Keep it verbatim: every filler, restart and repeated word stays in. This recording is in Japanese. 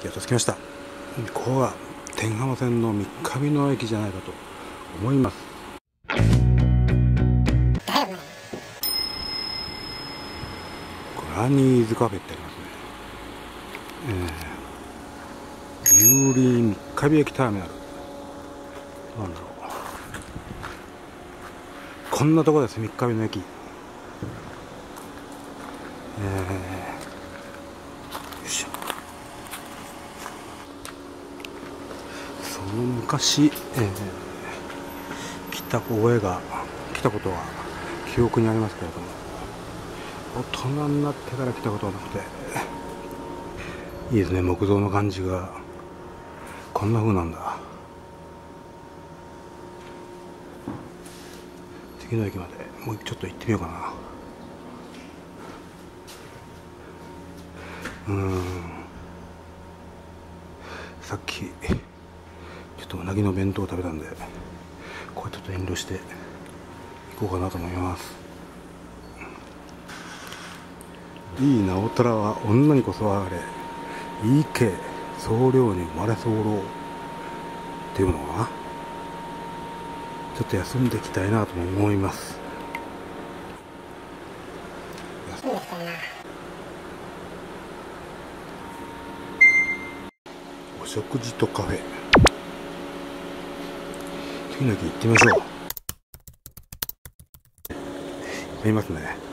やっと着きました。ここが天浜線の三日日野駅じゃないかと思います。グラニーズカフェってありますね。えー、有林三日日駅ターミナル。なんだろう、こんなとこです。三日日野駅。えー、よいしょ。その昔、えー、来た覚えが来たことは記憶にありますけれども、大人になってから来たことはなくて、いいですね。木造の感じがこんな風なんだ。次の駅までもうちょっと行ってみようかな。うーん、さっきちょっとうなぎの弁当を食べたんで、これちょっと遠慮して行こうかなと思います。いいなおたらは女にこそあれ、いいけ僧侶に生まれ候っていうのかな。ちょっと休んでいきたいなとも思います。お食事とカフェ、次の駅行ってみましょう。いますね。